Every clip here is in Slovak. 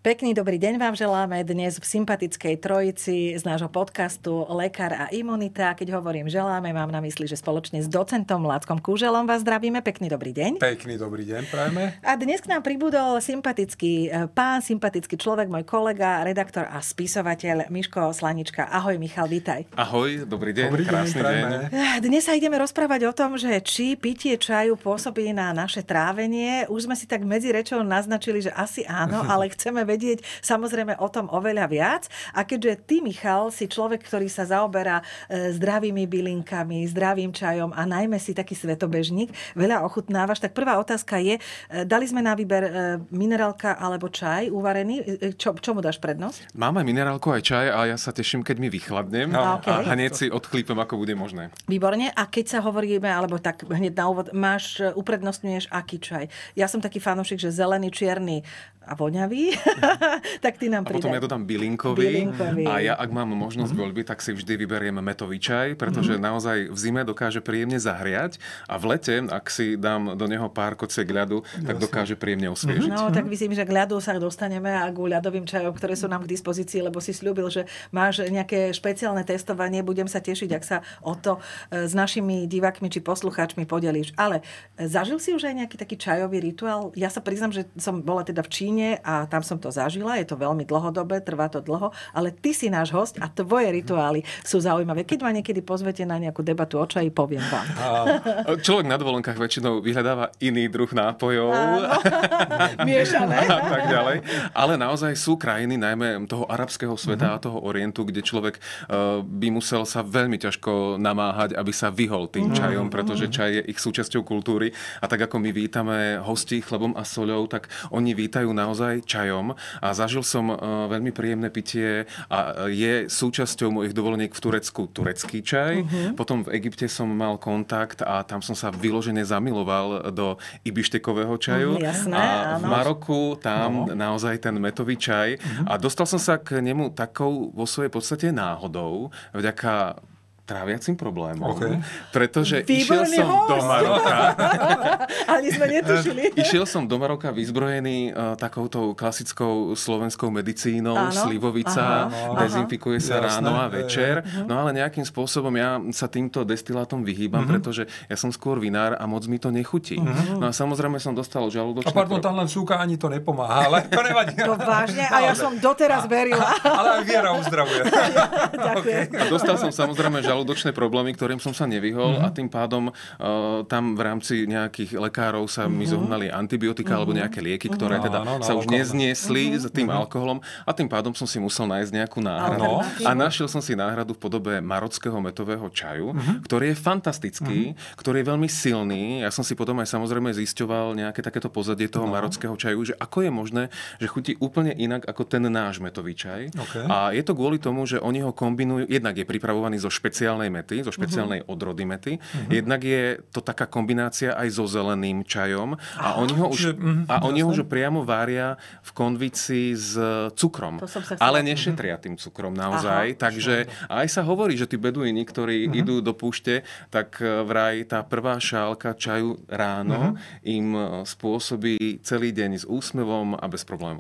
Pekný dobrý deň vám želáme dnes v sympatickej trojici z nášho podcastu Lekár a imunita. Keď hovorím želáme, mám na mysli, že spoločne s docentom Lackom Kúželom vás zdravíme. Pekný dobrý deň. Pekný dobrý deň, prajeme. A dnes k nám pribudol sympatický pán, sympatický človek, môj kolega, redaktor a spisovateľ Miško Slanička. Ahoj Michal, vítaj. Ahoj, dobrý deň, dobrý krásny deň. Dnes sa ideme rozprávať o tom, že či pitie čaju pôsobí na naše trávenie. Už sme si tak medzi rečou naznačili, že asi áno, ale chceme vedieť samozrejme o tom oveľa viac. A keďže ty, Michal, si človek, ktorý sa zaoberá zdravými bylinkami, zdravým čajom a najmä si taký svetobežník, veľa ochutnávaš, tak prvá otázka je, dali sme na výber minerálka alebo čaj uvarený. Čomu dáš prednosť? Máme minerálku aj čaj a ja sa teším, keď mi vychladnem a hneď si odchlípem, ako bude možné. Výborne. A keď sa hovoríme, alebo tak hneď na úvod, uprednostňuješ aký čaj? Ja som taký fanúšik, že zelený, čierny a voňavý, tak ty nám pridaj. A potom ja dodám bylinkový. A ja, ak mám možnosť voľby, tak si vždy vyberiem metový čaj, pretože naozaj v zime dokáže príjemne zahriať a v lete, ak si dám do neho pár kociek ľadu, tak dokáže príjemne osviežiť. No, tak myslím, že k ľadu sa dostaneme a k ľadovým čajom, ktoré sú nám k dispozícii, lebo si sľúbil, že máš nejaké špeciálne testovanie. Budem sa tešiť, ak sa o to s našimi divákmi či poslucháčmi podelíš. Ale zažil si už aj nejaký taký čajový rituál? Ja sa priznám, že som bola teda v Číne a tam som to zažila. Je to veľmi dlhodobé, trvá to dlho, ale ty si náš host a tvoje rituály sú zaujímavé. Keď ma niekedy pozvete na nejakú debatu o čaji, poviem vám. Človek na dovolenkách väčšinou vyhľadáva iný druh nápojov. Miešané. A tak ďalej. Ale naozaj sú krajiny, najmä toho arabského sveta a toho orientu, kde človek by musel sa veľmi ťažko namáhať, aby sa vyhol tým čajom, pretože čaj je ich súčasťou kultúry. A tak ako my vítame hostí chlebom a soľou, tak oni vítajú naozaj čajom. A zažil som veľmi príjemné pitie a je súčasťou mojich dovoleniek v Turecku turecký čaj. Potom v Egypte som mal kontakt a tam som sa vyložene zamiloval do ibištekového čaju. Jasné, a áno. v Maroku tam naozaj ten metový čaj. A dostal som sa k nemu takou vo svojej podstate náhodou, vďaka tráviacim problémom. Pretože išiel som do Maroka. Ani sme netušili. Išiel som do Maroka vyzbrojený takouto klasickou slovenskou medicínou. Slivovica, dezinfikuje sa ráno a večer. No ale nejakým spôsobom ja sa týmto destilátom vyhýbam, pretože ja som skôr vinár a moc mi to nechutí. No a samozrejme som dostal žalúdočné... A pardon, tam len súka ani to nepomáha, ale to nevadí. No vážne? A ja som doteraz verila. Ale aj viera uzdravuje. Ďakujem. A dostal som samozrejme žalúdočné problémy, ktorým som sa nevyhol a tým pádom tam v rámci nejakých lekárov sa mi zohnali antibiotika alebo nejaké lieky, ktoré teda sa už nezniesli s tým alkoholom a tým pádom som si musel nájsť nejakú náhradu. A našiel som si náhradu v podobe marockého metového čaju, ktorý je fantastický, ktorý je veľmi silný. Ja som si potom aj samozrejme zisťoval nejaké takéto pozadie toho marockého čaju, že ako je možné, že chutí úplne inak ako ten náš metový čaj. A je to kvôli tomu, že oni ho kombinujú, jednak je pripravovaný zo špeciálnej mety, zo špeciálnej odrody mety. Jednak je to taká kombinácia aj so zeleným čajom a oni ho už priamo vária v konvici s cukrom. Ale nešetria tým cukrom naozaj. Takže aj sa hovorí, že tí beduíni, ktorí idú do púšte, tak vraj tá prvá šálka čaju ráno im spôsobí celý deň s úsmevom a bez problémov.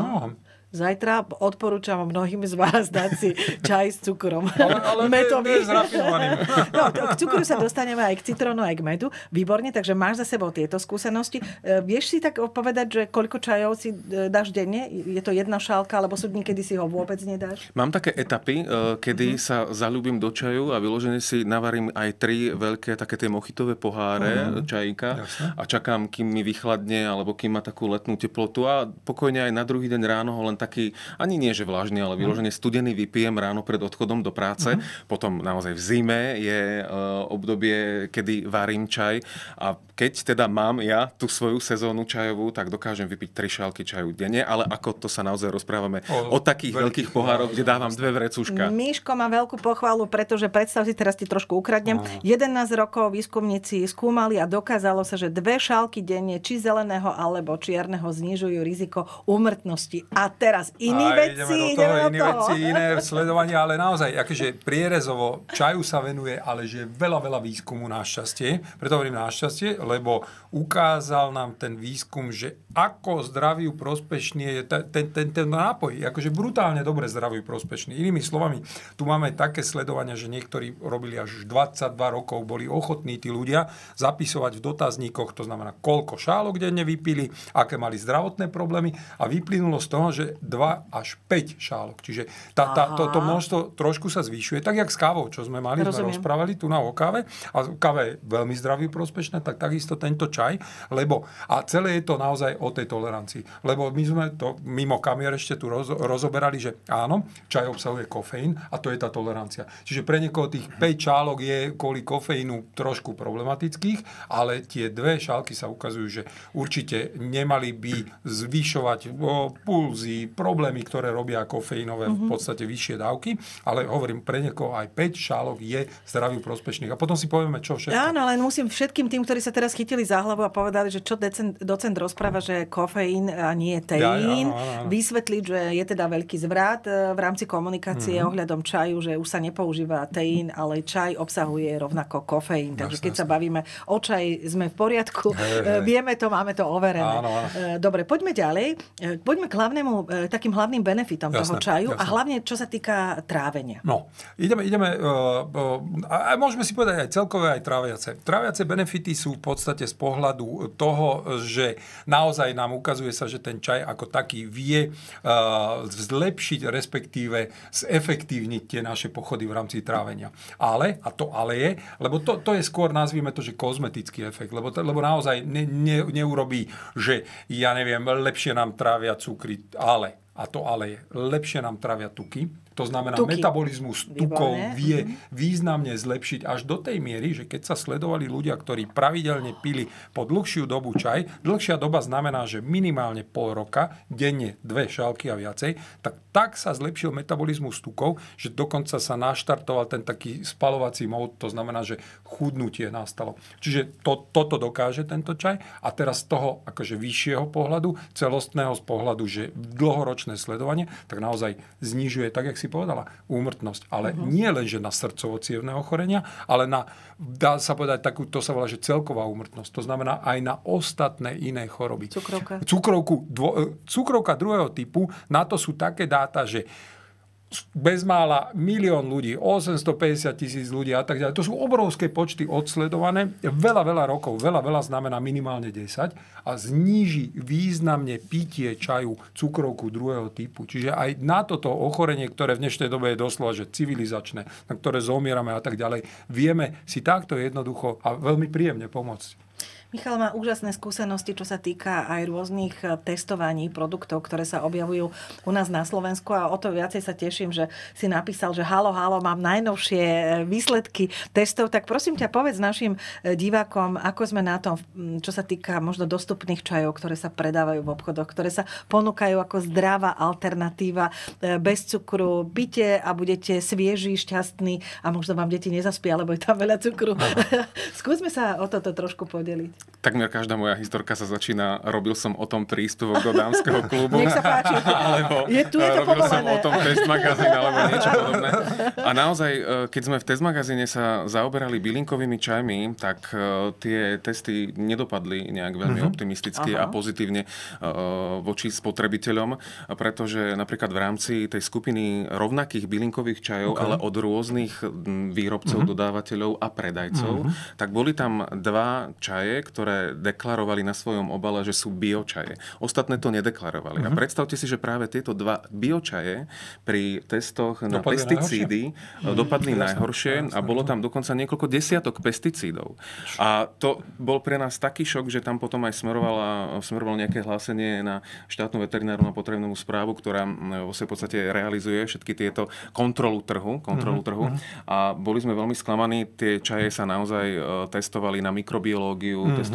Zajtra odporúčam mnohým z vás dať si čaj s cukrom. Ale metový. to je s rafinovaným. No, k cukru sa dostaneme aj k citrónu, aj k medu. Výborne, takže máš za sebou tieto skúsenosti. Vieš si tak povedať, že koľko čajov si dáš denne? Je to jedna šálka, alebo sú dní, kedy si ho vôbec nedáš? Mám také etapy, kedy sa zaľúbim do čaju a vyložene si navarím aj 3 veľké také tie mochitové poháre čajíka a čakám, kým mi vychladne, alebo kým má takú letnú teplotu a pokojne aj na druhý deň ráno ho len taký, ani nie že vlažný, ale vyložene studený vypijem ráno pred odchodom do práce. Potom naozaj v zime je obdobie, kedy varím čaj a keď teda mám ja tú svoju sezónu čajovú, tak dokážem vypiť 3 šálky čaju denne, ale ako to sa naozaj rozprávame o takých veľkých pohároch, kde dávam 2 vrecúška. Miško má veľkú pochvalu, pretože predstav si, teraz ti trošku ukradnem, 11 rokov výskumníci skúmali a dokázalo sa, že 2 šálky denne, či zeleného alebo čierneho, znižujú riziko úmrtnosti. A teraz iní veci, iné sledovanie, ale naozaj, akože prierezovo čaju sa venuje, ale že veľa výskumu našťastie. Preto hovorím našťastie, lebo ukázal nám ten výskum, že ako zdraviu prospešný je ten nápoj. Akože brutálne dobre zdraviu prospešný. Inými slovami, tu máme také sledovania, že niektorí robili až 22 rokov, boli ochotní tí ľudia zapisovať v dotazníkoch, to znamená, koľko šálok denne vypili, aké mali zdravotné problémy a vyplynulo z toho, že 2 až 5 šálok. Čiže toto množstvo trošku sa zvyšuje, tak jak s kávou, čo sme mali, sme rozprávali tu na o káve. A káva je veľmi zdraví prospešná, tak takisto tento čaj, lebo a celé je to naozaj o tej tolerancii. Lebo my sme to mimo kamier ešte tu rozoberali, že áno, čaj obsahuje kofeín a to je tá tolerancia. Čiže pre niekoho tých 5 šálok je kvôli kofeínu trošku problematických, ale tie 2 šálky sa ukazujú, že určite nemali by zvyšovať pulzy, problémy, ktoré robia kofeínové v podstate vyššie dávky, ale hovorím, pre niekoho aj 5 šálok je zdraviu prospešných. A potom si povieme, čo všetko. Áno, ale musím všetkým tým, ktorí sa teraz chytili za hlavu a povedali, že čo docent rozpráva, že kofeín a nie teín, vysvetliť, že je teda veľký zvrat v rámci komunikácie ohľadom čaju, že už sa nepoužíva teín, ale čaj obsahuje rovnako kofeín. Takže keď sa bavíme o čaji, sme v poriadku. Vieme to, máme to overené. Dobre, poďme ďalej. Poďme k takým hlavným benefitom toho čaju a hlavne, čo sa týka trávenia. No, ideme a môžeme si povedať aj celkové, aj tráviace. Tráviace benefity sú v podstate z pohľadu toho, že naozaj nám ukazuje sa, že ten čaj ako taký vie zlepšiť, respektíve zefektívniť tie naše pochody v rámci trávenia. Ale je, lebo to je skôr, nazvime to, že kozmetický efekt, lebo naozaj neurobí, že ja neviem, lepšie nám trávia cukry, ale je, lepšie nám trávia tuky. To znamená, metabolizmus tukov vie významne zlepšiť až do tej miery, že keď sa sledovali ľudia, ktorí pravidelne pili po dlhšiu dobu čaj, dlhšia doba znamená, že minimálne pol roka, denne 2 šálky a viacej, tak sa zlepšil metabolizmus tukov, že dokonca sa naštartoval ten taký spalovací mód, to znamená, že chudnutie nastalo. Čiže toto dokáže tento čaj a teraz z toho akože vyššieho pohľadu, celostného z pohľadu, že dlhoročné sledovanie, tak naozaj znižuje, tak jak si povedala, úmrtnosť. Ale nie len, že na srdcovo-cievne ochorenia, ale dá sa povedať takú, to sa volá, že celková úmrtnosť. To znamená aj na ostatné iné choroby. Cukrovka druhého typu, na to sú také dáta, že bezmála 1 000 000 ľudí, 850 000 ľudí a tak ďalej. To sú obrovské počty odsledované. Veľa rokov, veľa znamená minimálne 10 a zníži významne pitie čaju cukrovku druhého typu. Čiže aj na toto ochorenie, ktoré v dnešnej dobe je doslova, že civilizačné, na ktoré zomierame a tak ďalej, vieme si takto jednoducho a veľmi príjemne pomôcť. Michal má úžasné skúsenosti, čo sa týka aj rôznych testovaní produktov, ktoré sa objavujú u nás na Slovensku a o to viacej sa teším, že si napísal, že halo, mám najnovšie výsledky testov. Tak prosím ťa, povedz našim divákom, ako sme na tom, čo sa týka možno dostupných čajov, ktoré sa predávajú v obchodoch, ktoré sa ponúkajú ako zdravá alternatíva, bez cukru. Pite a budete svieži, šťastní a možno vám deti nezaspia, lebo je tam veľa cukru. Skúsme sa o toto trošku podeliť. Takmer každá moja historka sa začína, robil som o tom prístupok do dámskeho klubu. Nech sa páči. Alebo je to robil povolené. som o tom test magazín, alebo niečo podobné. A naozaj, keď sme v test magazíne sa zaoberali bylinkovými čajmi, tak tie testy nedopadli nejak veľmi optimisticky a pozitívne voči spotrebiteľom, pretože napríklad v rámci tej skupiny rovnakých bylinkových čajov, ale od rôznych výrobcov, dodávateľov a predajcov, tak boli tam 2 čaje, ktoré deklarovali na svojom obale, že sú biočaje. Ostatné to nedeklarovali. A predstavte si, že práve tieto 2 biočaje pri testoch na pesticídy dopadli najhoršie a bolo tam dokonca niekoľko desiatok pesticídov. A to bol pre nás taký šok, že tam potom aj smerovalo nejaké hlásenie na štátnu veterinárnu a potrebnú správu, ktorá v podstate realizuje všetky tieto kontrolu trhu. A boli sme veľmi sklamaní. Tie čaje sa naozaj testovali na mikrobiológiu,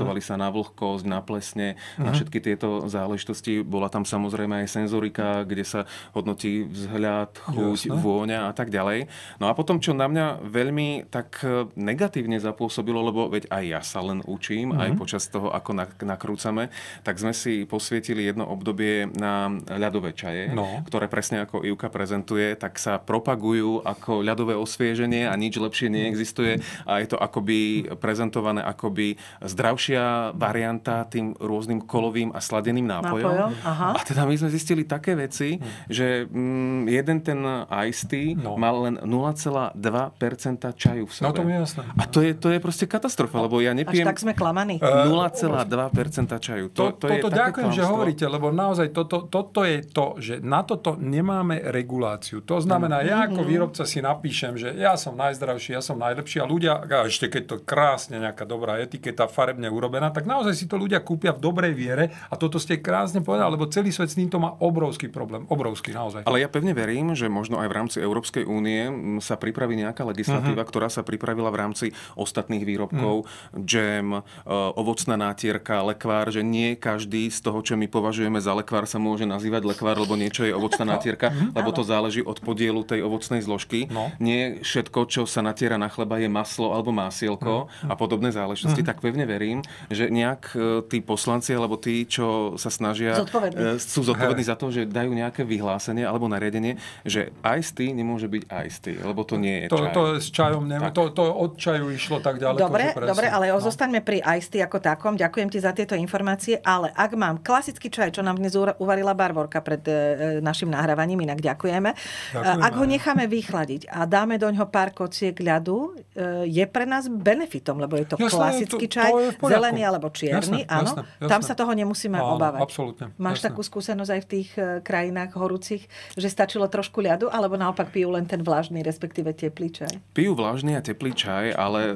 testovali sa na vlhkosť, na plesne, na všetky tieto záležitosti. Bola tam samozrejme aj senzorika, kde sa hodnotí vzhľad, chuť, vôňa a tak ďalej. No a potom, čo na mňa veľmi tak negatívne zapôsobilo, lebo veď aj ja sa len učím, aj počas toho, ako nakrúcame, tak sme si posvietili jedno obdobie na ľadové čaje, ktoré presne ako Ivka prezentuje, tak sa propagujú ako ľadové osvieženie a nič lepšie neexistuje a je to akoby prezentované akoby zdravšia varianta tým rôznym kolovým a sladeným nápojom. A teda my sme zistili také veci, že jeden ten iced tea mal len 0,2% čaju v sebe. No to mi je jasné. A to je proste katastrofa, lebo ja nepijem... Až tak sme klamaní. 0,2% čaju. Toto ďakujem, že hovoríte, lebo naozaj toto je to, že na toto nemáme reguláciu. To znamená, ja ako výrobca si napíšem, že ja som najzdravší, ja som najlepší a ľudia, a ešte keď to krásne nejaká dobrá etiketa farebne urobená, tak naozaj si to ľudia kúpia v dobrej viere a toto ste krásne povedali, lebo celý svet s týmto má obrovský problém. Obrovský naozaj. Ale ja pevne verím, že možno aj v rámci Európskej únie sa pripraví nejaká legislatíva, ktorá sa pripravila v rámci ostatných výrobkov, džem, ovocná nátierka, lekvár, že nie každý z toho, čo my považujeme za lekvár, sa môže nazývať lekvár, lebo niečo je ovocná nátierka, lebo to záleží od podielu tej ovocnej zložky. Nie všetko, čo sa natiera na chleba, je maslo alebo másielko a podobné záležitosti. Tak pevne verím, že nejak tí poslanci alebo tí, čo sa snažia, sú zodpovední za to, že dajú nejaké vyhlásenie alebo nariadenie, že iced tea nemôže byť iced tea, lebo to nie je čaj. To s čajom to od čaju išlo tak ďaleko. Dobre, ale zostaňme pri iced tea ako takom. Ďakujem ti za tieto informácie, ale ak mám klasický čaj, čo nám dnes uvarila Barborka pred našim nahrávaním, inak ďakujeme. Ak ho necháme vychladiť a dáme do ňoho pár kociek ľadu, je pre nás benefitom, lebo je to klasický čaj, zelený alebo čierny, áno. Jasné. Tam sa toho nemusíme obávať. Absolútne. Máš takú skúsenosť aj v tých krajinách horúcich, že stačilo trošku ľadu, alebo naopak pijú len ten vlažný, respektíve teplý čaj? Pijú vlažný a teplý čaj, ale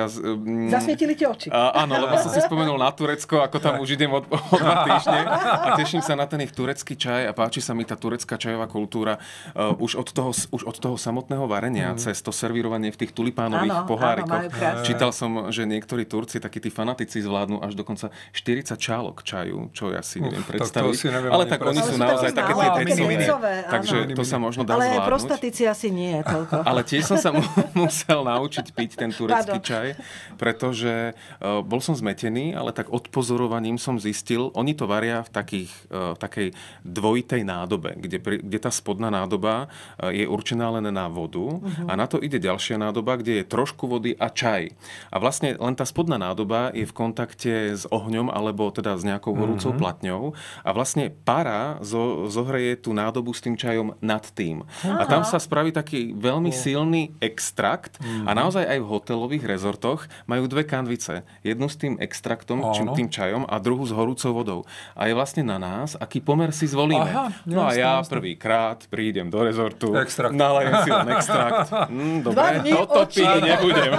zasvietili ti oči. Áno, lebo som si spomenul na Turecko, ako tam už idem od 2 týždne a teším sa na ten ich turecký čaj a páči sa mi tá turecká čajová kultúra už od toho samotného varenia, cez to servírovanie v tých tulipánových pohárikoch. Čítal som, že niektorí Turci, takí tí fanatici zvládnu až dokonca 40 čálok čaju, čo ja si neviem predstaviť. Ale tak oni sú naozaj také tie decoviny. Takže to sa možno dá zvládnuť. Ale prostatici asi nie je toľko. Ale tiež som sa musel naučiť piť ten turecký čaj, pretože bol som zmetený, ale tak odpozorovaním som zistil, oni to varia v takej dvojitej nádobe, kde tá spodná nádoba je určená len na vodu a na to ide ďalšia nádoba, kde je trošku vody a čaj. A vlastne len tá spodná nádoba je v kontakte s ohňom alebo teda s nejakou horúcou platňou a vlastne para zohreje tú nádobu s tým čajom nad tým. A tam sa spraví taký veľmi silný extrakt a naozaj aj v hotelových rezortoch majú 2 kanvice. Jednu s tým extraktom, tým čajom a druhú s horúcou vodou. A je vlastne na nás, aký pomer si zvolíme. No a ja prvýkrát prídem do rezortu, nalajem si len extrakt. Dobre, toto piť nebudem.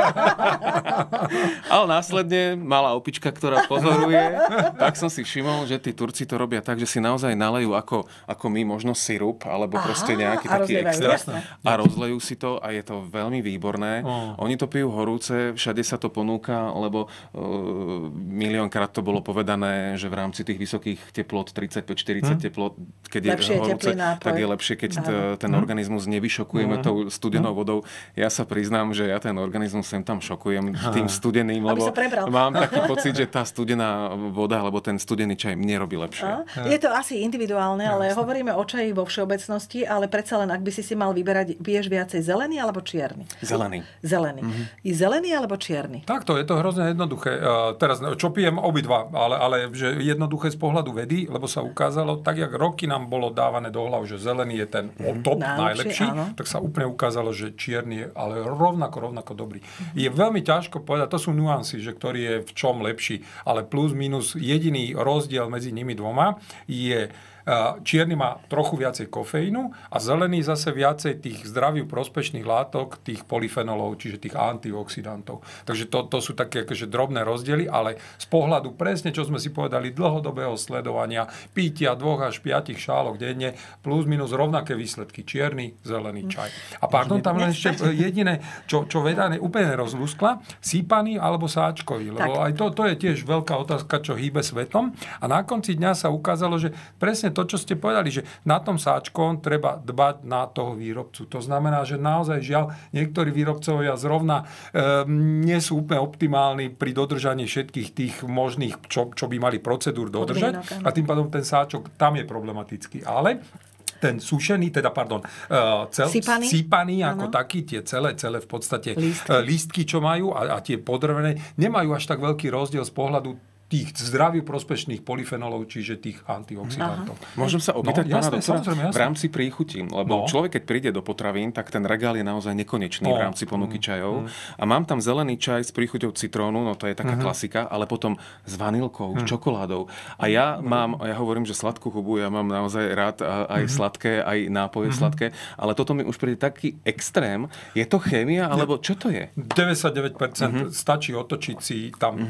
Ale následne malá opička, ktorá pozoruje, tak som si všimol, že tí Turci to robia tak, že si naozaj nalejú ako my možno sirup, alebo proste nejaký taký extrakt a rozlejú si to a je to veľmi výborné. Oni to pijú horúce, všade sa to ponúka, lebo miliónkrát to bolo povedané, že v rámci tých vysokých teplot, 35-40 teplot, keď je horúce, tak je lepšie, keď ten organizmus nevyšokujeme tou studenou vodou. Ja sa priznám, že ja ten organizmus sem tam šokujem tým studeným, lebo mám taký pocit, že tá studená voda alebo ten studený čaj mne robí lepšie. Je to asi individuálne, ale hovoríme o čaji vo všeobecnosti, ale predsa len, ak by si mal vyberať, piješ viacej zelený alebo čierny? Zelený. I zelený alebo čierny? Takto, je to hrozne jednoduché. Teraz, čo pijem obidva, ale že jednoduché z pohľadu vedy, lebo sa ukázalo, tak jak roky nám bolo dávané do hlav, že zelený je ten top najlepší, tak sa úplne ukázalo, že čierny je ale rovnako dobrý. Je veľmi ťažko povedať, to sú nuancy, že ktorý je v čom lepší, ale plus minus jediný rozdiel medzi nimi dvoma je Čierny má trochu viacej kofeínu a zelený zase viacej tých zdraviu prospešných látok, tých polyfenolov, čiže tých antioxidantov. Takže to sú také akože drobné rozdiely, ale z pohľadu presne, čo sme si povedali, dlhodobého sledovania, pitia 2 až 5 šálok denne, plus minus rovnaké výsledky. Čierny, zelený čaj. A pardon, tam len ešte jediné, čo veda úplne rozlúskla, sípaný alebo sáčkový. Lebo aj to je tiež veľká otázka, čo hýbe svetom. A na konci dňa sa ukázalo, že presne to, čo ste povedali, že na tom sáčkom treba dbať na toho výrobcu. To znamená, že naozaj žiaľ, niektorí výrobcovia zrovna nie sú úplne optimálni pri dodržaní všetkých tých možných, čo by mali procedúr dodržať. A tým pádom ten sáčok tam je problematický. Ale ten sušený, sípaný ako taký, tie celé v podstate lístky, čo majú a tie podrvené, nemajú až tak veľký rozdiel z pohľadu tých zdraviu prospešných polyfenolov, čiže tých antioxidantov. Môžem sa opýtať pána doktora v rámci príchutí, lebo človek, keď príde do potravín, tak ten regál je naozaj nekonečný v rámci ponuky čajov. A mám tam zelený čaj s príchuťou citrónu, no to je taká klasika, ale potom s vanilkou, s čokoládou. A ja hovorím, že sladkú hubu, ja mám naozaj rád aj sladké, aj nápoje sladké, ale toto mi už príde taký extrém. Je to chémia, alebo čo to je? 99% stačí otočiť si tam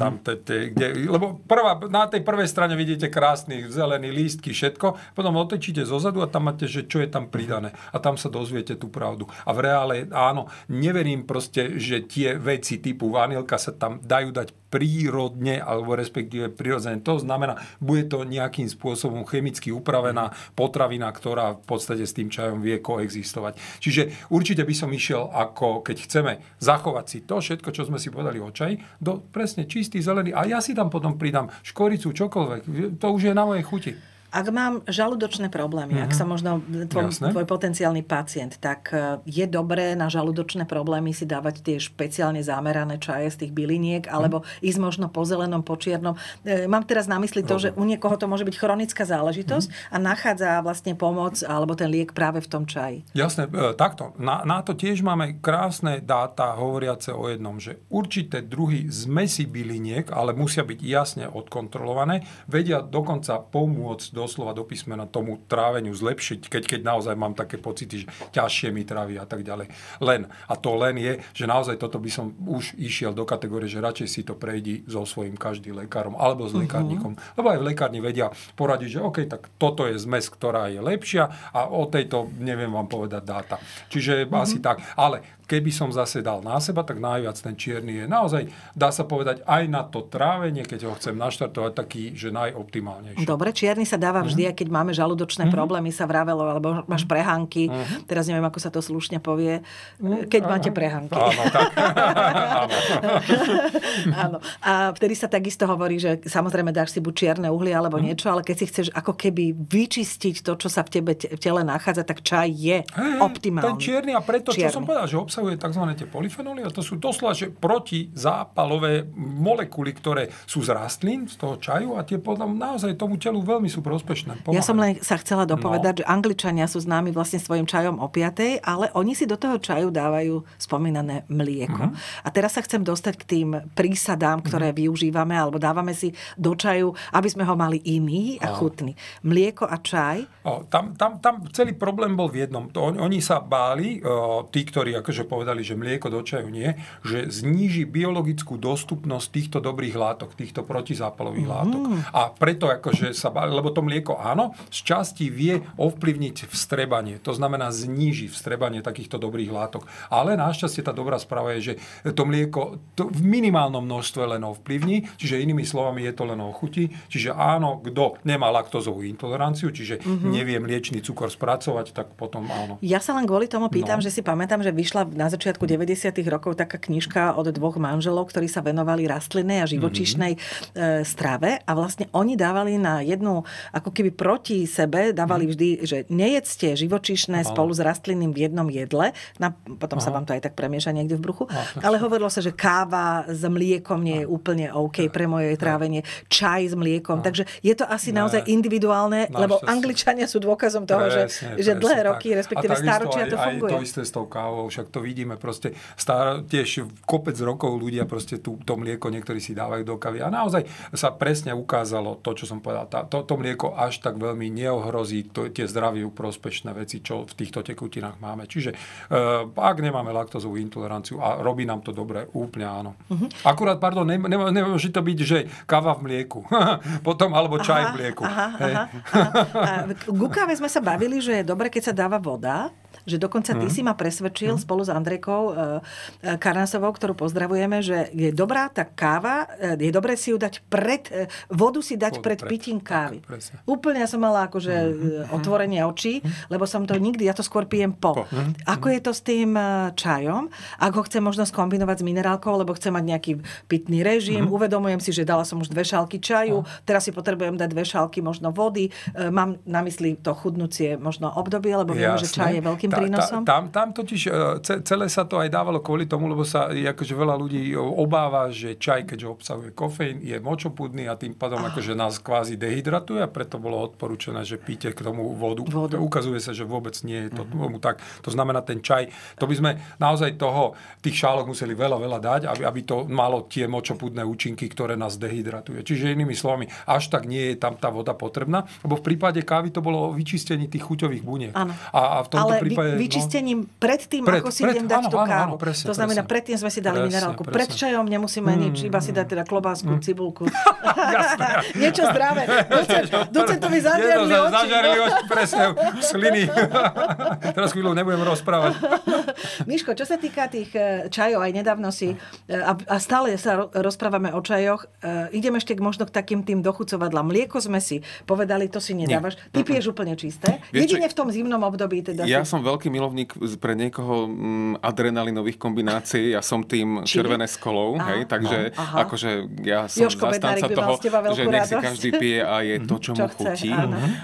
lebo na tej prvej strane vidíte krásny zelený lístky, všetko, potom otočíte zozadu a tam máte, že čo je tam pridané. A tam sa dozviete tú pravdu. A v reále, áno, neverím proste, že tie veci typu vanilka sa tam dajú dať prírodne, alebo respektíve prirodzene. To znamená, bude to nejakým spôsobom chemicky upravená potravina, ktorá v podstate s tým čajom vie koexistovať. Čiže určite by som išiel, ako keď chceme zachovať si to všetko, čo sme si povedali o čaji, do presne čistý zelený. A ja si tam potom pridám škoricu, čokoľvek. To už je na mojej chuti. Ak mám žalúdočné problémy, ak sa možno tvoj potenciálny pacient, tak je dobré na žalúdočné problémy si dávať tie špeciálne zamerané čaje z tých byliniek, alebo ísť možno po zelenom, po čiernom. Mám teraz na mysli to, že u niekoho to môže byť chronická záležitosť a nachádza vlastne pomoc alebo ten liek práve v tom čaji. Jasné, takto. Na to tiež máme krásne dáta hovoriace o jednom, že určité druhy zmesi byliniek, ale musia byť jasne odkontrolované, vedia dokonca pomôcť doslova do písmena tomu tráveniu zlepšiť, keď naozaj mám také pocity, že ťažšie mi trávi a tak ďalej. A to len je, že naozaj toto by som už išiel do kategórie, že radšej si to prejdi so svojím každým lekárom alebo s lekárnikom. Lebo aj v lekárni vedia poradiť, že OK, tak toto je zmes, ktorá je lepšia a o tejto neviem vám povedať dáta. Čiže asi tak. Ale keby som zase dal na seba, tak najviac ten čierny je naozaj, dá sa povedať, aj na to trávenie, keď ho chcem naštartovať, taký, že najoptimálnejší. Dobre, čierny sa dáva vždy, keď máme žalúdočné problémy, sa vravelo, alebo máš prehánky. Teraz neviem, ako sa to slušne povie. Keď máte prehánky. Áno, tak. Áno. A vtedy sa takisto hovorí, že samozrejme dáš si buď čierne uhlie, alebo niečo, ale keď si chceš ako keby vyčistiť to, čo sa v tebe v tele nachádza, tak čaj je optimálny. Ten čierny a preto, čo som povedal, že obsahuje tzv. Tie polyfenoly a to sú doslova, že protizápalové molekuly, ktoré sú z rastlín, z toho čaju a tie potom naozaj tomu telu veľmi sú prospešné. Pomáhajú. Ja som len sa chcela dopovedať, že Angličania sú známi vlastne svojim čajom o 5:00, ale oni si do toho čaju dávajú spomínané mlieko. A teraz sa chcem dostať k tým prísadám, ktoré využívame alebo dávame si do čaju, aby sme ho mali iný a chutný. Mlieko a čaj. Tam celý problém bol v jednom. Oni sa báli, tí, ktorí akože povedali, že mlieko do čaju nie, že zníži biologickú dostupnosť týchto dobrých látok, týchto protizápalových látok. A preto akože sa báli, lebo to mlieko áno, z časti vie ovplyvniť vstrebanie. To znamená zníži vstrebanie takýchto dobrých látok. Ale našťastie tá dobrá správa je, že to mlieko v minimálnom množstve len ovplyvní, čiže inými slovami je to len o chuti. Čiže áno, kto nemá laktózovú intoleranciu, čiže nevie mliečny cukor spracovať, tak potom áno. Ja sa len kvôli tomu pýtam, že si pamätám, že vyšla na začiatku 90. rokov taká knižka od 2 manželov, ktorí sa venovali rastlinnej a živočíšnej strave a vlastne oni dávali na jednu, ako keby proti sebe, dávali vždy, že nejedzte živočíšne spolu s rastlinným v jednom jedle, potom sa vám to aj tak premieša niekde v bruchu, ale hovorilo sa, že káva s mliekom nie je úplne OK pre moje trávenie, čaj s mliekom, takže je to asi naozaj individuálne, lebo Angličania sú dôkazom toho, že dlhé roky, respektíve stáročia to funguje. Aj to isté s tou kávou, však to to vidíme proste tiež kopec rokov ľudia proste to mlieko niektorí si dávajú do kavy a naozaj sa presne ukázalo to, čo som povedal. To mlieko až tak veľmi neohrozí tie zdraviu prospešné veci, čo v týchto tekutinách máme. Čiže ak nemáme laktózovú intoleranciu a robí nám to dobre, úplne áno. Akurát, pardon, nemôže to byť, že káva v mlieku. Potom, alebo čaj v mlieku. Ku káve sme sa bavili, že je dobre, keď sa dáva voda, že dokonca ty si ma presvedčil spolu s Andrejkou Karnasovou, ktorú pozdravujeme, že je dobrá tá káva, je dobré si ju dať vodu si dať pred pitím kávy. Úplne ja som mala akože otvorenie očí, lebo som to nikdy, ja to skôr pijem po. Ako je to s tým čajom? Ak ho chcem možno skombinovať s minerálkou, lebo chcem mať nejaký pitný režim, uvedomujem si, že dala som už 2 šálky čaju, teraz si potrebujem dať 2 šálky možno vody, mám na mysli to chudnucie možno obdobie, lebo vieme, že čaj je veľkým prínosom. Tam totiž celé sa to aj dávalo kvôli tomu, lebo sa akože veľa ľudí obáva, že čaj, keďže obsahuje kofeín, je močopudný a tým pádom akože nás kvázi dehydratuje a preto bolo odporúčané, že píte k tomu vodu. Ukazuje sa, že vôbec nie je to tomu tak. To znamená ten čaj, to by sme naozaj tých šálok museli veľa dať, aby to malo tie močopudné účinky, ktoré nás dehydratuje. Čiže inými slovami, až tak nie je tam tá voda potrebná, lebo v prípade kávy to bolo vyčistenie tých chuťových buniek. A v tomto prípade vyčistením predtým, ako si idem dať tú kávu. To znamená, predtým sme si dali minerálku. Pred čajom nemusíme nič, iba si dať teda klobásku, cibulku. Niečo zdravé. Docentovi zažiarili oči. Zažiarili oči, presne, sliny. Teraz chvíľu nebudem rozprávať. Miško, čo sa týka tých čajov, aj nedávno si, a stále sa rozprávame o čajoch, idem ešte možno k takým tým dochucovadlám. Mlieko sme si povedali, to si nedávaš. Ty piješ úplne čisté. Jedine v tom zimnom období teda. Ja som veľký milovník pre niekoho adrenalinových kombinácií. Ja som tým červené s kolou, hej, takže akože ja som zastanca toho, že nech si každý pije a je to, čo mu chutí.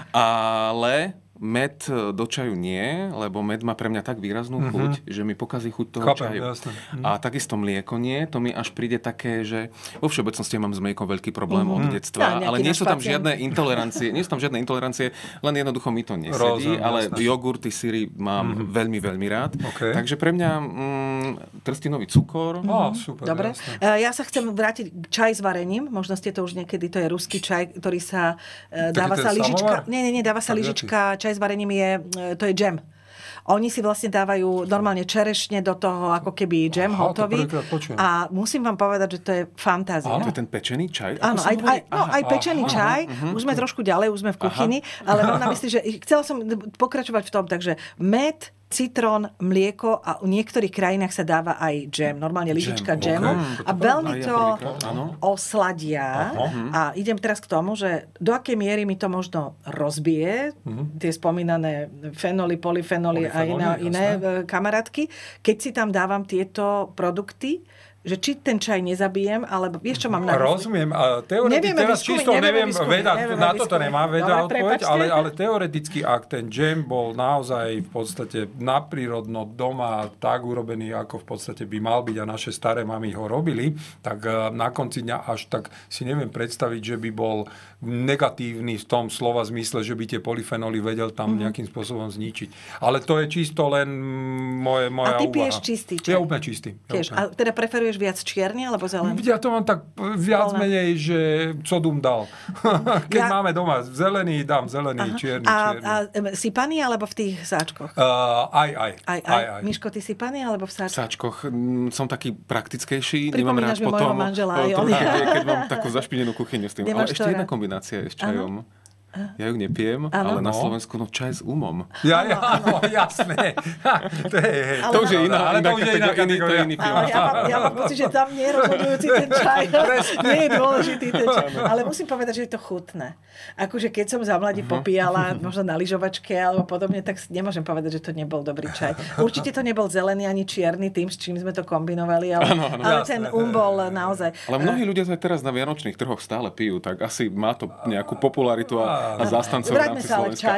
Ale med do čaju nie, lebo med má pre mňa tak výraznú chuť, že mi pokazí chuť toho čaju. A takisto mlieko nie, to mi až príde také, že vo všeobecnosti mám s mliekom veľký problém od detstva, ale nie sú tam žiadne intolerancie, len jednoducho mi to nesedí, ale jogurty, syry mám veľmi, veľmi rád. Takže pre mňa trstinový cukor. Super. Dobre. Ja sa chcem vrátiť k čaj s varením, možno ste to už niekedy, to je ruský čaj, ktorý sa dáva sa lyžička. Nie, dáva sa lyžička. Čaj s varením to je džem. Oni si vlastne dávajú normálne čerešne do toho, ako keby džem hotový. A musím vám povedať, že to je fantázia. To je ten pečený čaj? Áno, aj pečený čaj. Už sme trošku ďalej, už sme v kuchyni. Ale mám na mysli, že chcela som pokračovať v tom. Takže med, citrón, mlieko a v niektorých krajinách sa dáva aj džem. Normálne lyžička džemu. A veľmi to osladia. A idem teraz k tomu, že do akej miery mi to možno rozbije, tie spomínané fenoly, polyfenoly a iné kamarátky, keď si tam dávam tieto produkty, že či ten čaj nezabijem, alebo vieš, čo mám na mysli? Rozumiem. Teoreticky teraz čisto neviem veda, na toto nemá veda odpoveď, ale teoreticky, ak ten džem bol naozaj v podstate naprírodno doma tak urobený, ako v podstate by mal byť a naše staré mamy ho robili, tak na konci dňa až tak si neviem predstaviť, že by bol negatívny v tom slova zmysle, že by tie polyfenoly vedel tam nejakým spôsobom zničiť. Ale to je čisto len moja úvaha. A ty piješ čistý čaj? Ja úplne čistý. A teda preferuješ viac čierny alebo zelený? Ja to mám tak viac menej, že co dum dal. Keď máme doma zelený, dám zelený, čierny. A si pani alebo v tých sáčkoch? Aj. Miško, ty si pani alebo v sáčkoch? V sáčkoch som taký praktickejší. Pripomínaš mi môjho manžela. Keď mám takú zašpinenú kuchyňu s tým. Ale ešte jedna kombinácia je s čajom. Ja ju nepijem, ale na Slovensku čaj s umom. Áno, jasné. To už je iná kategória. Ja mám pocit, že tam nie je rozhodujúci ten čaj. Nie je dôležitý ten čaj. Ale musím povedať, že je to chutné. Akože keď som za mladí popíjala, možno na lyžovačke alebo podobne, tak nemôžem povedať, že to nebol dobrý čaj. Určite to nebol zelený ani čierny tým, s čím sme to kombinovali, ale ten bol naozaj. Ale mnohí ľudia sa teraz na vianočných trhoch stále pijú, tak asi má to nejakú popularitu a A zástancov v rámci Slovenska.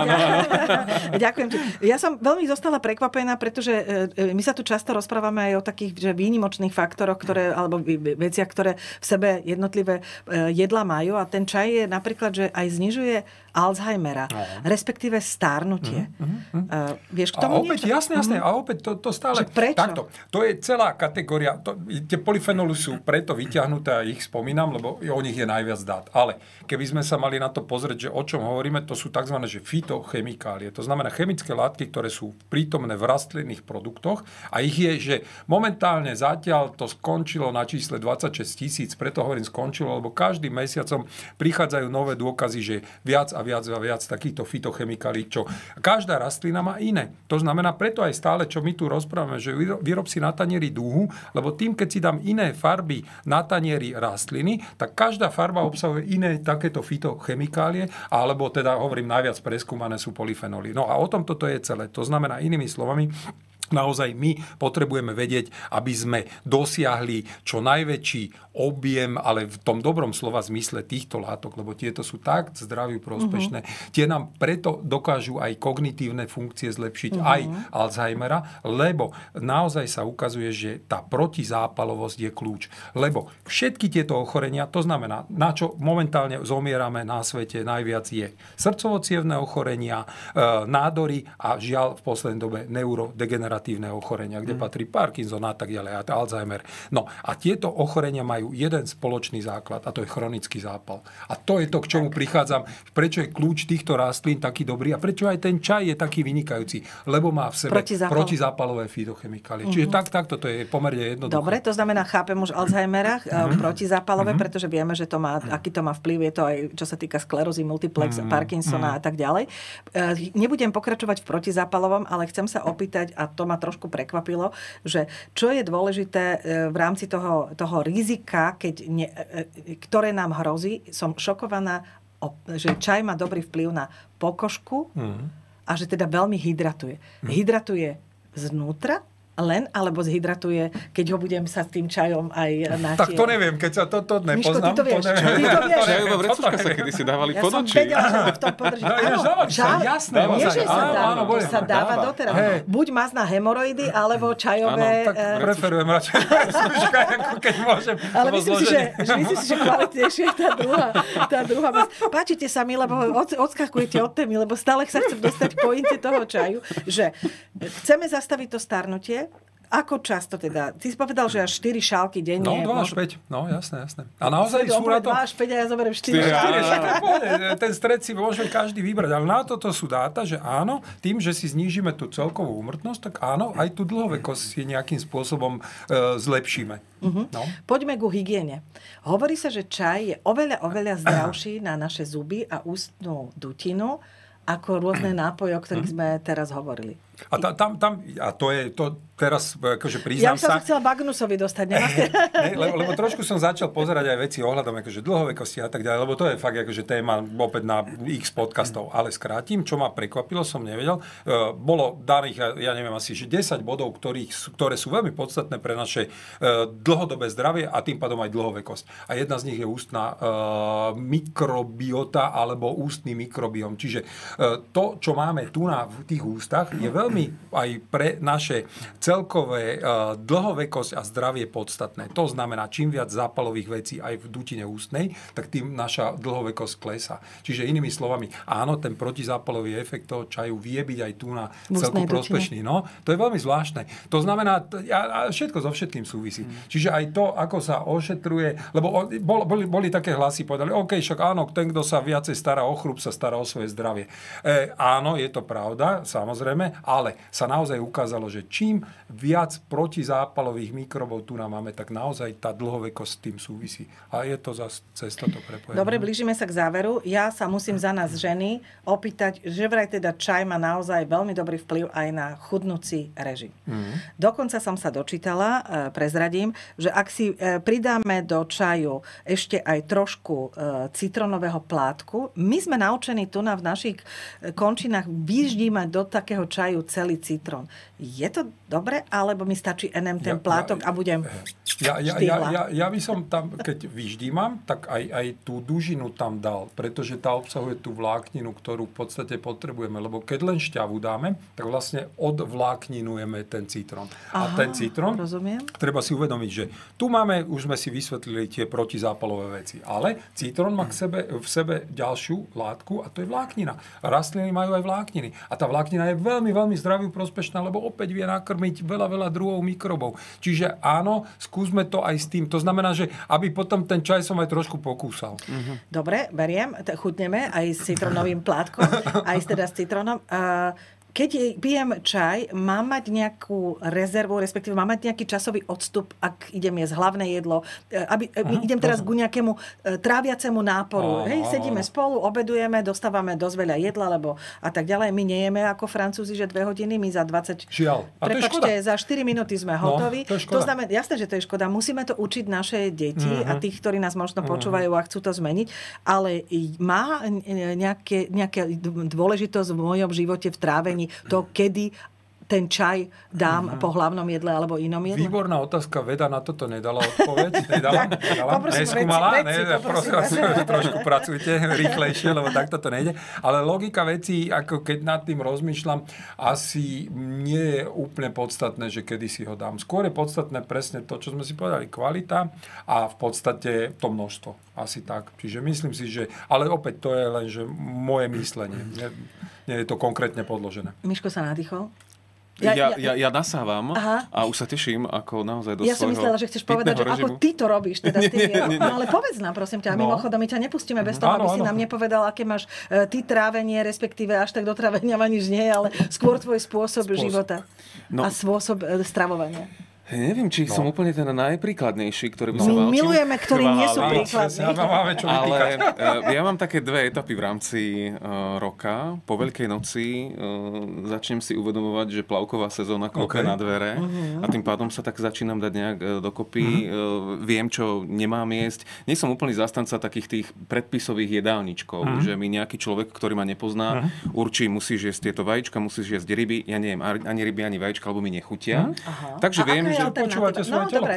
Ďakujem. Ja som veľmi zostala prekvapená, pretože my sa tu často rozprávame aj o takých že výnimočných faktoroch, alebo veciach, ktoré v sebe jednotlivé jedla majú. A ten čaj je napríklad, že aj znižuje Alzheimera, respektíve stárnutie. Vieš k tomu niečo? Jasné. A opäť to stále... Takto. To je celá kategória. Tie polyfenoly sú preto vyťahnuté a ich spomínam, lebo o nich je najviac dát. Ale keby sme sa mali na to pozrieť, že o čom hovoríme, to sú tzv. Fytochemikálie. To znamená chemické látky, ktoré sú prítomné v rastlinných produktoch a ich je, že momentálne zatiaľ to skončilo na čísle 26 000, preto hovorím skončilo, lebo každým mesiacom prichádzajú nové dôkazy, že viac a viac takýchto fytochemikálií, čo každá rastlina má iné. To znamená, preto aj stále, čo my tu rozprávame, že vyrob si na tanieri dúhu, lebo tým, keď si dám iné farby na tanieri rastliny, tak každá farba obsahuje iné takéto fytochemikálie, alebo teda hovorím, najviac preskúmané sú polyfenoly. No a o tom toto je celé. To znamená, inými slovami, naozaj my potrebujeme vedieť, aby sme dosiahli čo najväčší objem, ale v tom dobrom slova zmysle týchto látok, lebo tieto sú tak zdraviu prospešné. Tie nám preto dokážu aj kognitívne funkcie zlepšiť, aj Alzheimera, lebo naozaj sa ukazuje, že tá protizápalovosť je kľúč. Lebo všetky tieto ochorenia, to znamená, na čo momentálne zomierame na svete najviac je srdcovo-cievne ochorenia, nádory a žiaľ v poslednej dobe neurodegeneratívne ochorenia, kde patrí Parkinson a tak ďalej, a Alzheimer. No a tieto ochorenia majú jeden spoločný základ a to je chronický zápal. A to je to, k čomu prichádzam. Prečo je kľúč týchto rastlín taký dobrý a prečo aj ten čaj je taký vynikajúci? Lebo má v sebe protizápalové fytochemikálie. Čiže takto to je pomerne jednoduché. Dobre, to znamená, chápem už Alzheimera, protizápalové, pretože vieme, že to má, aký to má vplyv, je to aj čo sa týka sklerózy multiplex, Parkinsona a tak ďalej. Nebudem pokračovať v protizápalovom, ale chcem sa opýtať, a to ma trošku prekvapilo, že čo je dôležité v rámci toho rizika, ktoré nám hrozí. Som šokovaná, že čaj má dobrý vplyv na pokožku a že teda veľmi hydratuje. Hydratuje znútra len, alebo zhydratuje, keď ho budem sa s tým čajom aj natierať? Tak to neviem, keď sa to nepoznám. Miško, ty to vieš. Čajová vrecuška sa kedysi dávali pod oči. Ja som vedela, že v tom podrží. Jasné. Nie, že sa dáva doteraz. Buď má na hemoroidy, alebo čajové... Áno, tak preferujem radšej vrecuška, ako keď môžem. Ale myslím si, že kvalitnejšie je tá druhá vec. Páčite sa mi, lebo odskakujete od témy, lebo stále sa chcem dostať k pointe toho čaju, že chceme zastaviť to starnutie. Ako často teda? Ty si povedal, že až 4 šálky denne. No, 2 až 5. No, jasné. A naozaj sú na to... 2 až 5 a ja zoberiem 4. Ten stred si môžeme každý vybrať. Ale na toto sú dáta, že áno, tým, že si znížime tú celkovú úmrtnosť, tak áno, aj tú dlhovekosť si nejakým spôsobom zlepšíme. No. Poďme ku hygiene. Hovorí sa, že čaj je oveľa zdravší na naše zuby a ústnu dutinu ako rôzne nápoje, o ktorých sme teraz hovorili. A to je to teraz, akože priznám sa... Ja som chcela Magnusovi dostať, lebo trošku som začal pozerať aj veci ohľadom akože dlhovekosti a tak ďalej, lebo to je fakt akože téma opäť na x podcastov. Ale skrátim, čo ma prekvapilo, som nevedel. Bolo daných, ja neviem, asi že 10 bodov, ktoré sú veľmi podstatné pre naše dlhodobé zdravie a tým pádom aj dlhovekosť. A jedna z nich je ústna mikrobiota alebo ústny mikrobióm. Čiže to, čo máme tu v tých ústach, je veľmi aj pre naše celkové dlhovekosť a zdravie podstatné. To znamená, čím viac zápalových vecí aj v dutine ústnej, tak tým naša dlhovekosť klesá. Čiže inými slovami, áno, ten protizápalový efekt toho čaju vie byť aj tu na celku prospešný. No, to je veľmi zvláštne. To znamená, všetko so všetkým súvisí. Čiže aj to, ako sa ošetruje, lebo boli také hlasy, povedali, OK, však áno, ten, kto sa viacej stará o chrup, sa stará o svoje zdravie. Áno, je to pravda, samozrejme, ale sa naozaj ukázalo, že čím viac protizápalových mikrobov tu nám máme, tak naozaj tá dlhovekosť s tým súvisí. A je to zase cez toto prepojené. Dobre, blížime sa k záveru. Ja sa musím za nás ženy opýtať, že vraj teda čaj má naozaj veľmi dobrý vplyv aj na chudnúci režim. Dokonca som sa dočítala, prezradím, že ak si pridáme do čaju ešte aj trošku citronového plátku, my sme naučení tu v našich končinách vyždímať do takého čaju celý citrón. Je to dobre, alebo mi stačí ten plátok a budem štihla? Ja by som tam, keď vyždímam, tak aj tú dužinu tam dal, pretože tá obsahuje tú vlákninu, ktorú v podstate potrebujeme, lebo keď len šťavu dáme, tak vlastne odvlákninujeme ten citrón. A ten citrón, treba si uvedomiť, že tu máme, už sme si vysvetlili tie protizápalové veci, ale citrón má v sebe ďalšiu látku a to je vláknina. Rastliny majú aj vlákniny. A tá vláknina je veľmi, veľmi zdraviu prospešná, lebo opäť vie nakrmiť veľa, veľa druhov mikrobov. Čiže áno, skúsme to aj s tým. To znamená, že aby potom ten čaj som aj trošku pokúsal. Dobre, beriem, chutneme aj s citronovým plátkom, aj teda s citrónom. Keď pijem čaj, mám mať nejakú rezervu, respektíve mám mať nejaký časový odstup, ak idem jesť hlavné jedlo. Idem teraz ku nejakému tráviacemu náporu. Sedíme spolu, obedujeme, dostávame dosť veľa jedla, lebo a tak ďalej. My nejeme ako Francúzi, že 2 hodiny, my za 20... Žiaľ. Prepáčte, za 4 minúty sme hotoví. To znamená, jasné, že to je škoda. Musíme to učiť naše deti a tých, ktorí nás možno počúvajú a chcú to zmeniť. Ale má nejaká dôležitosť v mojom živote v trávení to, kedy ten čaj dám po hlavnom jedle alebo inom jedle? Výborná otázka, veda na toto nedala odpoveď. Neskúmala. Prosím vás, trošku pracujte rýchlejšie, lebo takto to nejde. Ale logika vecí, ako keď nad tým rozmýšľam, asi nie je úplne podstatné, že kedy si ho dám. Skôr je podstatné presne to, čo sme si povedali, kvalita a v podstate to množstvo. Asi tak. Čiže myslím si, že... Ale opäť to je len, že moje myslenie. Nie je to konkrétne podložené. Miško sa nadýchol? Ja nasávam a už sa teším, ako naozaj do svojho. Ja som myslela, že chceš povedať, že ako ty to robíš teda s tým jedom. No ale povedz nám, prosím ťa, mimochodom, my ťa nepustíme bez toho, aby si nám nepovedal, aké máš ty trávenie, respektíve až tak do trávenia nič nie, ale skôr tvoj spôsob života a spôsob stravovania. Neviem, či som úplne ten najpríkladnejší, ktorý by sa mal... My milujeme, ktorí nie sú príkladní. Ale ja mám také 2 etapy v rámci roka. Po Veľkej noci začnem si uvedomovať, že plavková sezóna klope na dvere a tým pádom sa tak začínam dať nejak dokopy. Viem, čo nemám jesť. Nie som úplný zastanca takých tých predpisových jedálničkov, že mi nejaký človek, ktorý ma nepozná, určí, musíš jesť tieto vajíčka, musíš jesť ryby. Ja neviem, ani ryby, ani vajíčka, lebo mi nechutia. Takže viem, že počúvate svoje telo.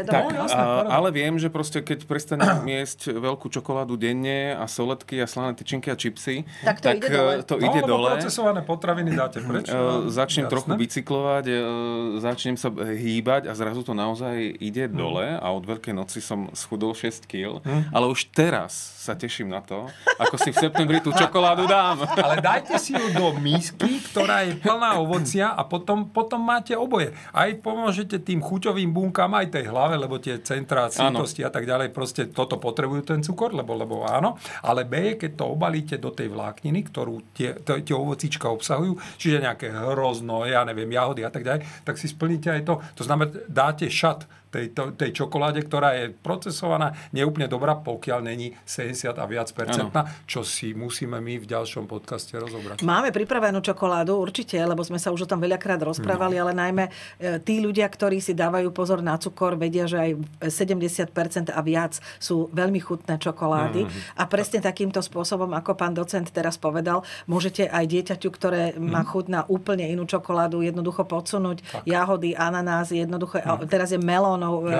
Ale viem, že proste keď prestanem jesť veľkú čokoládu denne a soletky a slané tyčinky a čipsy, tak to ide dole. Procesované potraviny dáte preč. Začnem trochu bicyklovať, začnem sa hýbať a zrazu to naozaj ide dole a od Veľkej noci som schudol 6 kg. Ale už teraz sa teším na to, ako si v septembri tú čokoládu dám. Ale dajte si ju do misky, ktorá je plná ovocia a potom máte oboje. Aj pomôžete tým chuťovým bunkám aj tej hlave, lebo tie centrá sítosti a tak ďalej, proste toto potrebujú ten cukor, lebo áno. Ale B je, keď to obalíte do tej vlákniny, ktorú tie ovocíčka obsahujú, čiže nejaké hrozno, ja neviem, jahody a tak ďalej, tak si splníte aj to. To znamená, dáte šat tej čokoláde, ktorá je procesovaná, neúplne dobrá, pokiaľ není 70 a viac percentná, čo si musíme my v ďalšom podcaste rozobrať. Máme pripravenú čokoládu, určite, lebo sme sa už o tom veľakrát rozprávali, ale najmä tí ľudia, ktorí si dávajú pozor na cukor, vedia, že aj 70% a viac sú veľmi chutné čokolády. A presne takýmto spôsobom, ako pán docent teraz povedal, môžete aj dieťaťu, ktoré má chuť na úplne inú čokoládu, jednoducho podsunúť jahody, ananás, jednoducho, teraz je melón,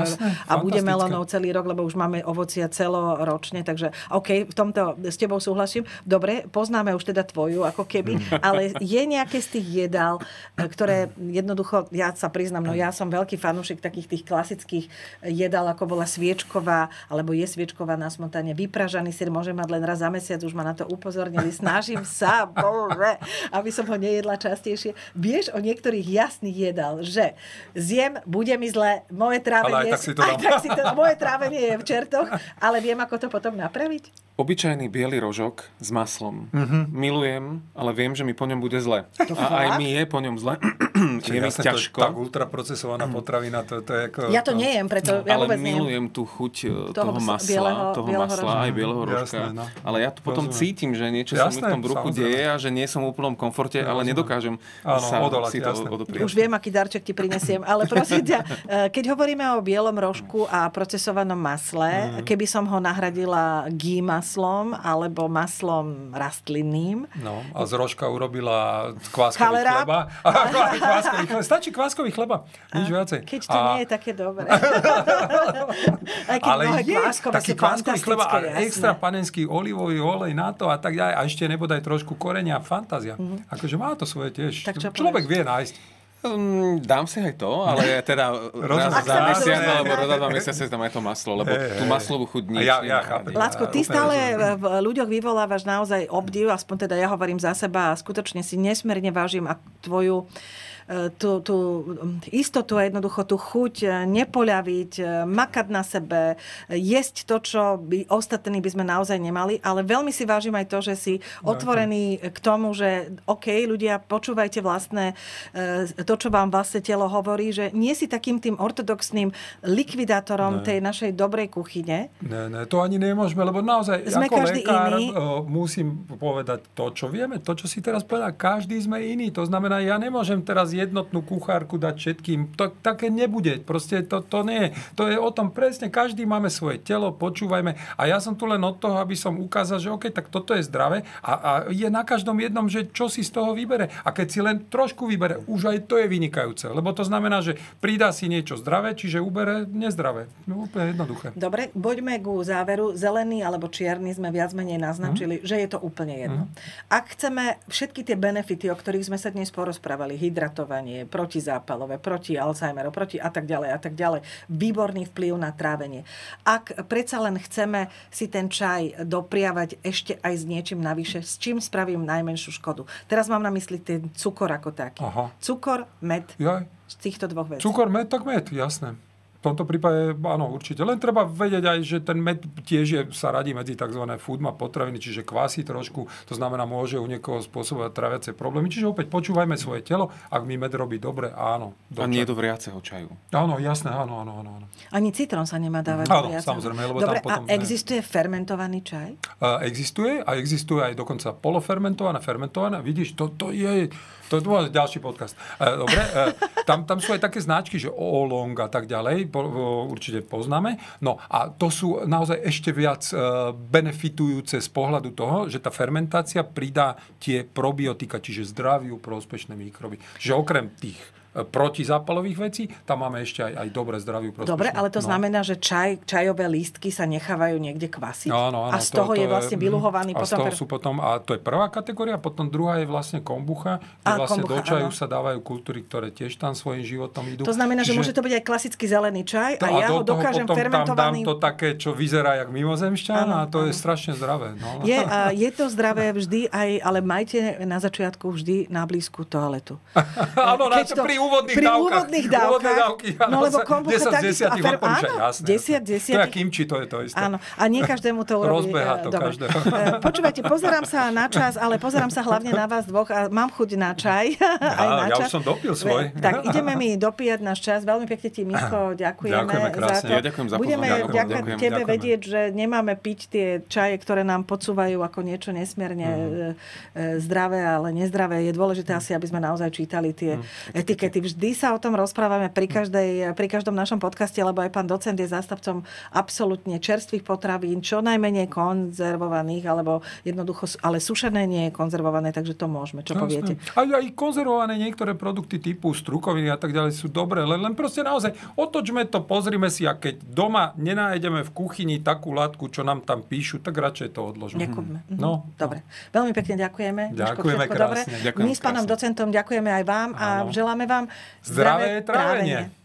a bude melónov celý rok, lebo už máme ovocia celoročne, takže OK, v tomto s tebou súhlasím. Dobre, poznáme už teda tvoju, ako keby, ale je nejaké z tých jedál, ktoré jednoducho, ja sa priznám, no ja som veľký fanúšik takých tých klasických jedál, ako bola sviečková, alebo je sviečková na smotane, vypražaný syr môže mať len raz za mesiac, už ma na to upozornili, snažím sa, bože, aby som ho nejedla častejšie. Vieš o niektorých jasných jedál, že zjem, bude mi zle, moje trávenie, moje trávenie je v čertoch, ale viem, ako to potom napraviť? Obyčajný biely rožok s maslom. Milujem, ale viem, že mi po ňom bude zle. A aj mi je po ňom zle. Je mi ťažko. Tak ultraprocesovaná potravina, to je ako... Ja to nejem, preto ja vôbec nejem. Ale milujem tú chuť toho masla, aj bieleho rožka. Jasné, ale ja to potom cítim, že niečo sa mi v tom bruchu deje a že nie som v úplnom komforte, ale nedokážem si to odoprieť. Už viem, aký darček ti prinesiem, ale prosím ťa, keď hovoríme bavíme o bielom rožku a procesovanom masle, keby som ho nahradila ghee maslom alebo maslom rastlinným. No, a z rožka urobila kváskový chleba. Stačí kváskový chleba, nič viacej. Keď to nie je také dobré. Ale je taký kváskový chleba a extra panenský olivový olej na to a tak ďalej. A ešte nebodaj trošku korenia, fantázia. Akože má to svoje tiež. Človek vie nájsť. Dám si aj to, ale teda raz za mesiac alebo raz za mesiac si tam aj to maslo, lebo tú maslovú chuť nič. Ja chápem. Lacko, ty stále v ľuďoch vyvolávaš naozaj obdiv, aspoň teda ja hovorím za seba a skutočne si nesmierne vážim tvoju tú istotu a jednoducho tú chuť nepoľaviť, makať na sebe, jesť to, čo by ostatní by sme naozaj nemali, ale veľmi si vážim aj to, že si otvorený k tomu, že OK, ľudia, počúvajte vlastné to, čo vám vlastne telo hovorí, že nie si takým tým ortodoxným likvidátorom tej našej dobrej kuchyne. Ne, to ani nemôžeme, lebo naozaj sme ako lekár musím povedať to, čo vieme, to, čo si teraz povedal, každý sme iný. To znamená, ja nemôžem teraz jednotnú kuchárku dať všetkým. To také nebude. Proste to nie je. To je o tom presne. Každý máme svoje telo, počúvajme. A ja som tu len od toho, aby som ukázal, že OK, tak toto je zdravé a je na každom jednom, že čo si z toho vybere. A keď si len trošku vybere, už aj to je vynikajúce. Lebo to znamená, že pridá si niečo zdravé, čiže ubere nezdravé. No, úplne jednoduché. Dobre, poďme ku záveru. Zelený alebo čierny sme viac menej naznačili, že je to úplne jedno. Ak chceme všetky tie benefity, o ktorých sme sa dnes porozprávali, hydratovanie, protizápalové, proti Alzheimeru, proti a tak ďalej, výborný vplyv na trávenie. Ak predsa len chceme si ten čaj dopriavať ešte aj s niečím navyše, s čím spravím najmenšiu škodu. Teraz mám na mysli ten cukor ako taký. Aha. Cukor, med, z týchto dvoch vecí. Cukor, med, tak med, jasné. V tomto prípade, áno, určite. Len treba vedieť aj, že ten med tiež sa radí medzi tzv. Foodma potraviny, čiže kvásí trošku, to znamená, môže u niekoho spôsobovať traviace problémy. Čiže opäť počúvajme svoje telo, ak mi med robí dobre, áno. A nie do vriaceho čaju. Áno, jasné, áno. Ani citrón sa nemá dávať do vriaceho. Áno, samozrejme. Lebo dobre, tam potom, a existuje fermentovaný čaj? Existuje aj dokonca polofermentované, fermentované. Vidíš, to je ďalší podcast. Dobre, tam sú aj také značky, že Oolong a tak ďalej, určite poznáme. No a to sú naozaj ešte viac benefitujúce z pohľadu toho, že tá fermentácia pridá tie probiotika, čiže zdraviu prospešné mikroby. Že okrem tých protizápalových vecí, tam máme ešte aj dobre zdraviu prospešné. Dobre, ale to znamená, že čajové lístky sa nechávajú niekde kvasiť? Áno, a z toho je vlastne vyluhovaný potom... A z toho sú potom, a to je prvá kategória, potom druhá je vlastne kombucha, kde vlastne do čaju sa dávajú kultúry, ktoré tiež tam svojím životom idú. To znamená, že môže to byť aj klasický zelený čaj a ja ho dokážem fermentovaný... Tam dám to také, čo vyzerá jak mimozemšťan a to je strašne zdravé. No. Je to zdravé vždy, ale majte na začiatku vždy na blízku toaletu. Áno, pri úvodných dávkach. No lebo kombucha 10 odporúča, jasné. 10. To je kimči, to je to isté. Áno, a nie každému to urobí. Rozbeha to každého. Počúvajte, pozerám sa na čas, ale pozerám sa hlavne na vás dvoch a mám chuť na čaj. Ja už som dopil svoj. Tak ideme mi dopíjať náš čas. Veľmi pekne ti, Miško, ďakujeme za to. Ja ďakujem za pozornosť. Budeme vďaka tebe vedieť, že nemáme piť tie čaje, ktoré nám podsúvajú ako niečo nesmierne zdravé, ale nezdravé. Je dôležité asi, aby sme naozaj čítali tie etikety. Vždy sa o tom rozprávame pri každom našom podcaste, lebo aj pán docent je zástupcom absolútne čerstvých potravín, čo najmenej konzervovaných, alebo jednoducho, ale sušené nie je konzervované, takže to môžeme. Čo poviete? Aj konzervované niektoré produkty typu strukoviny a tak ďalej sú dobré, len proste naozaj otočme to, pozrime si, a keď doma nenájdeme v kuchyni takú látku, čo nám tam píšu, tak radšej to odložíme. Nekúpme. Dobre. Veľmi pekne ďakujeme. Ďakujeme krásne. My s pánom docentom ďakujeme aj vám a želáme vám zdravé trávenie.